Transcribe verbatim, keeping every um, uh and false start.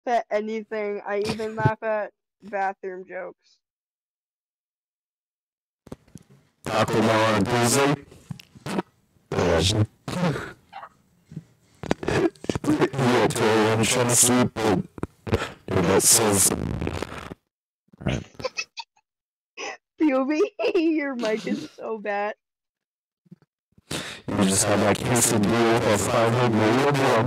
at anything. I even laugh at bathroom jokes. Taco Bell and Disney. Yeah, Tori, I'm trying to sleep, but dude, that says. Right. Phoebe, your mic is so bad. You just have that quesadilla with a five hundred million